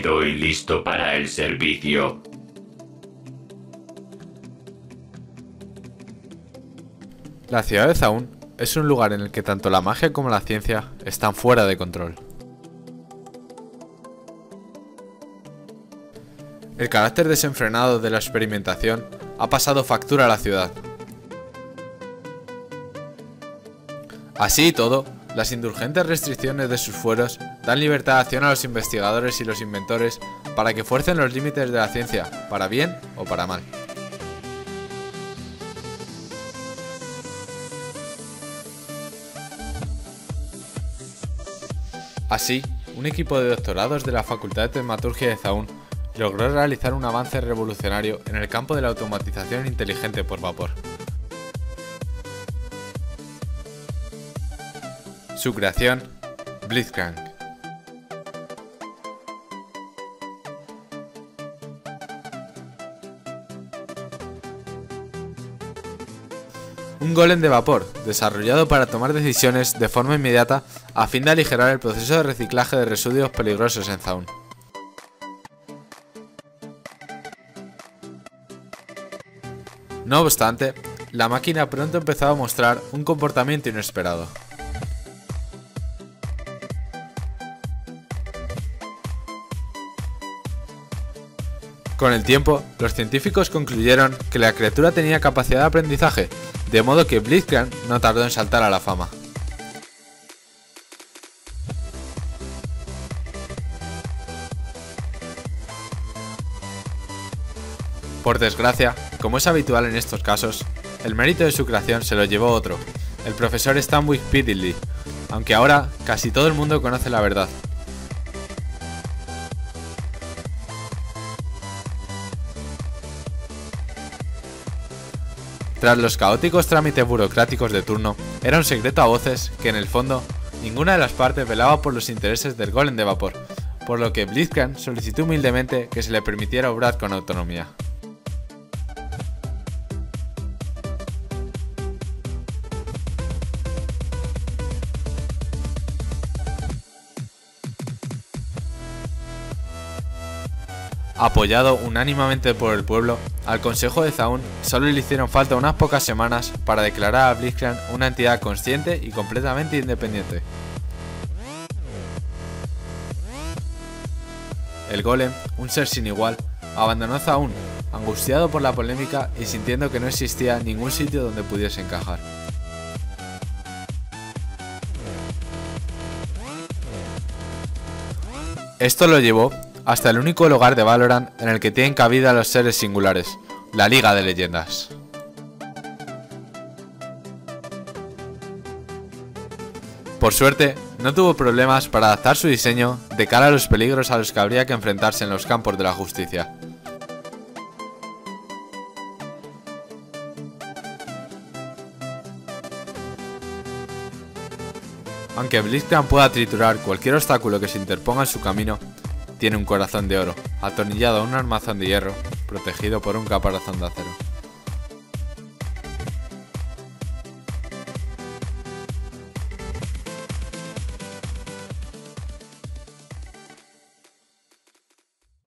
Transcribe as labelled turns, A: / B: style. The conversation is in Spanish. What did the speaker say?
A: Estoy listo para el servicio.
B: La ciudad de Zaun es un lugar en el que tanto la magia como la ciencia están fuera de control. El carácter desenfrenado de la experimentación ha pasado factura a la ciudad. Así y todo, las indulgentes restricciones de sus fueros dan libertad de acción a los investigadores y los inventores para que fuercen los límites de la ciencia, para bien o para mal. Así, un equipo de doctorados de la Facultad de Tecmaturgia de Zaun logró realizar un avance revolucionario en el campo de la automatización inteligente por vapor. Su creación, Blitzcrank. Un golem de vapor, desarrollado para tomar decisiones de forma inmediata a fin de aligerar el proceso de reciclaje de residuos peligrosos en Zaun. No obstante, la máquina pronto empezó a mostrar un comportamiento inesperado. Con el tiempo, los científicos concluyeron que la criatura tenía capacidad de aprendizaje, de modo que Blitzcrank no tardó en saltar a la fama. Por desgracia, como es habitual en estos casos, el mérito de su creación se lo llevó otro, el profesor Stanwyck Piddly, aunque ahora casi todo el mundo conoce la verdad. Tras los caóticos trámites burocráticos de turno, era un secreto a voces que en el fondo ninguna de las partes velaba por los intereses del golem de vapor, por lo que Blitzcrank solicitó humildemente que se le permitiera obrar con autonomía. Apoyado unánimemente por el pueblo, al Consejo de Zaun solo le hicieron falta unas pocas semanas para declarar a Blitzcrank una entidad consciente y completamente independiente. El golem, un ser sin igual, abandonó Zaun, angustiado por la polémica y sintiendo que no existía ningún sitio donde pudiese encajar. Esto lo llevó hasta el único lugar de Valorant en el que tienen cabida los seres singulares, la Liga de Leyendas. Por suerte, no tuvo problemas para adaptar su diseño de cara a los peligros a los que habría que enfrentarse en los campos de la justicia. Aunque Blitzcrank pueda triturar cualquier obstáculo que se interponga en su camino, tiene un corazón de oro, atornillado a un armazón de hierro, protegido por un caparazón de acero.